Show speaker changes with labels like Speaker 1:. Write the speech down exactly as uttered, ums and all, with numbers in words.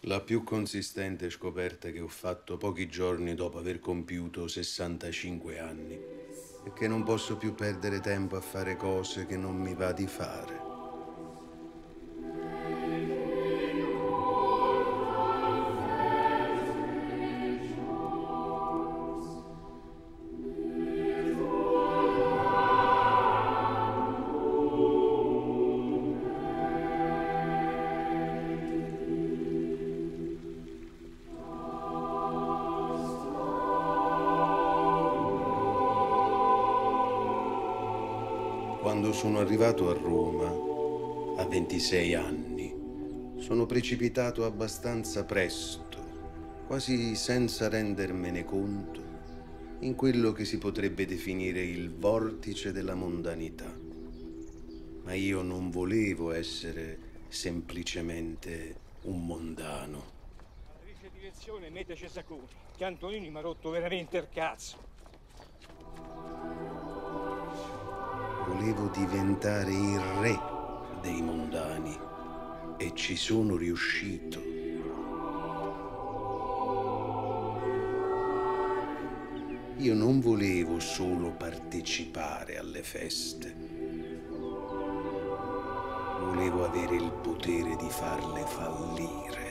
Speaker 1: La più consistente scoperta che ho fatto pochi giorni dopo aver compiuto sessantacinque anni è che non posso più perdere tempo a fare cose che non mi va di fare. Quando sono arrivato a Roma, a ventisei anni, sono precipitato abbastanza presto, quasi senza rendermene conto, in quello che si potrebbe definire il vortice della mondanità. Ma io non volevo essere semplicemente un mondano.
Speaker 2: Matrice direzione, mete Cesaconi, che Antonini mi ha rotto veramente il cazzo.
Speaker 1: Volevo diventare il re dei mondani e ci sono riuscito. Io non volevo solo partecipare alle feste. Volevo avere il potere di farle fallire.